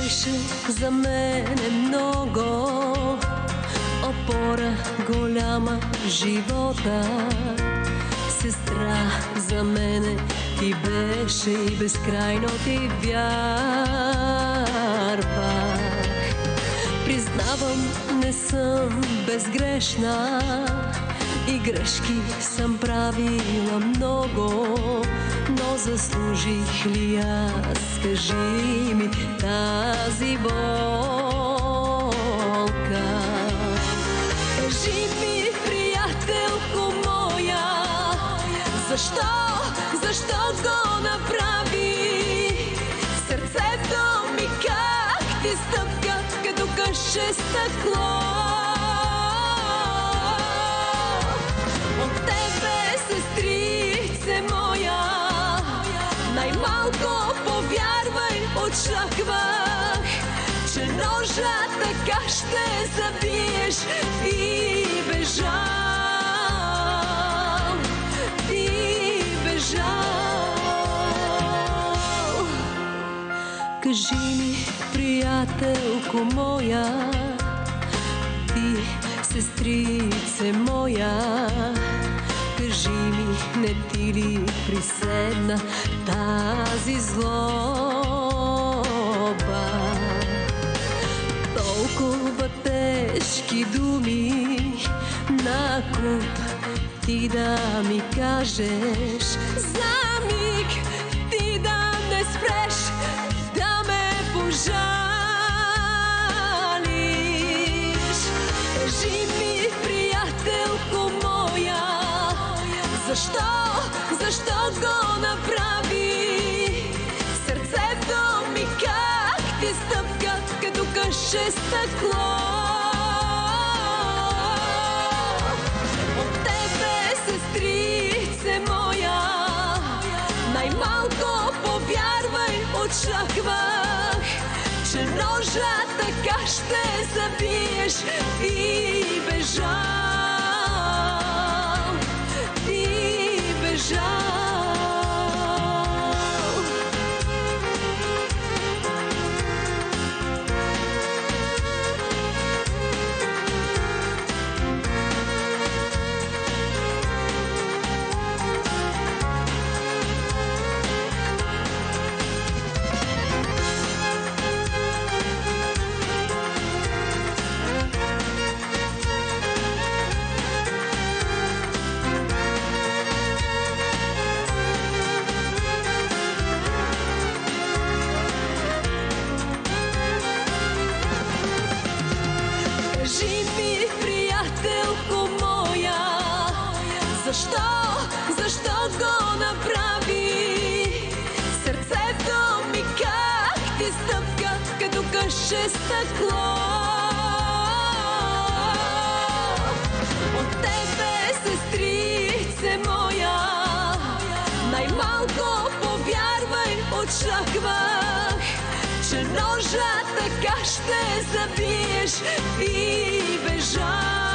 беше за мене много, опора голяма в живота. Сестра за мене ти беше и безкрайно ти вярвах. Признавам, не съм безгрешна и грешки съм правила много, но заслужих ли аз, кажи ми, тази болка? Кажи ми, приятелко моя, защо го направи? Сърцето ми как ти стъпка, като къше стъкло. От тебе, сестрице моя, най-малко повярвай, очаквах, че ножа така ще забиеш и бежал, и бежал. Кажи ми, приятелко моя, ти, сестрице моя, кажи ми, не ти ли приседна тази злоба? Толкова тежки думи на куп ти да ми кажеш, за миг ти да не спреш да ме пожалиш. Кажи ми, приятелко моя, защо го направи? Сърцето ми как ти стъпка, като къше стъкло. От тебе, сестрице моя, най-малко повярвай, очаквах, че ножа така ще забиеш и бежал, и бежал. Кажи ми, приятелко моя, защо го направи? Сърцето ми как ти стъпка, като къше стъкло. От тебе, сестрице моя, най-малко повярвай, очаквах, че ножа така ще забиеш и бежал.